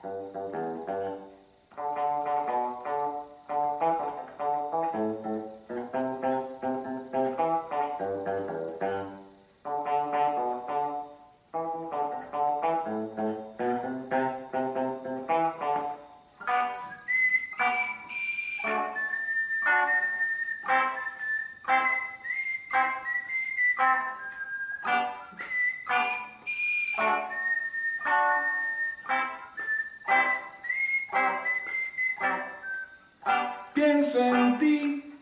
Pienso en ti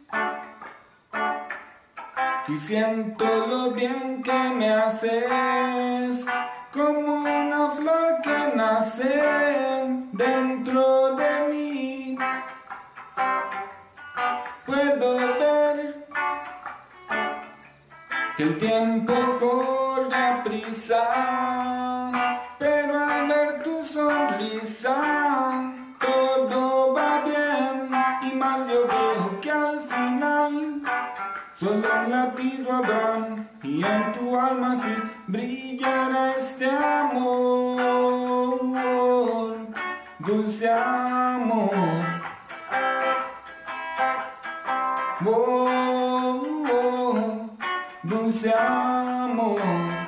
y siento lo bien que me haces, como una flor que nace dentro de mí. Puedo ver que el tiempo corre a prisa, pero al ver tu sonrisa todo va bien, y más yo veo que al final solo un latido habrá, y en tu alma sí brillará este amor, dulce amor. Oh, oh, dulce amor.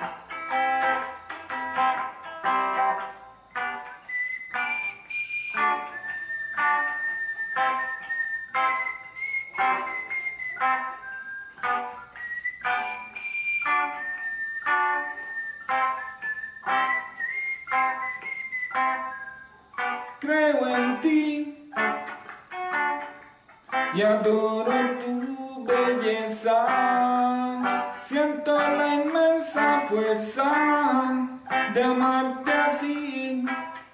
Creo en ti y adoro tu belleza. Siento la inmensa fuerza de amarte así.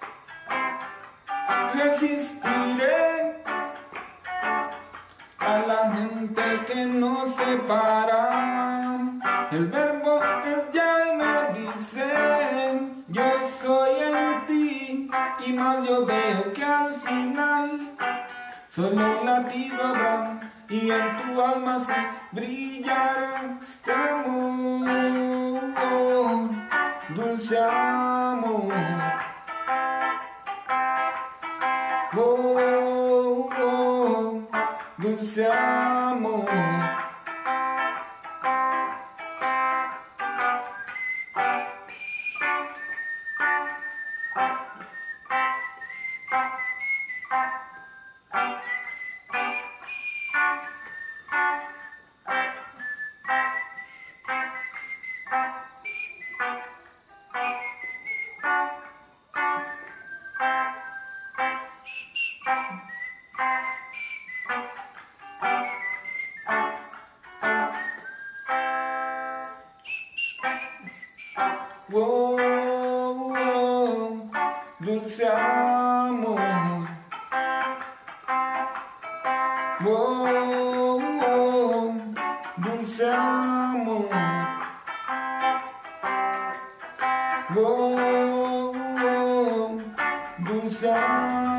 Resistiré a la gente que nos separa. El verbo es ya y me dice: yo soy en ti, y más yo veo que al final solo un latido habrá, y en tu alma sí brillará este amor, dulce amor. Oh, oh, dulce amor. Oh, oh, dulce amor. Oh, oh, dulce amor. Oh, oh, dulce amor.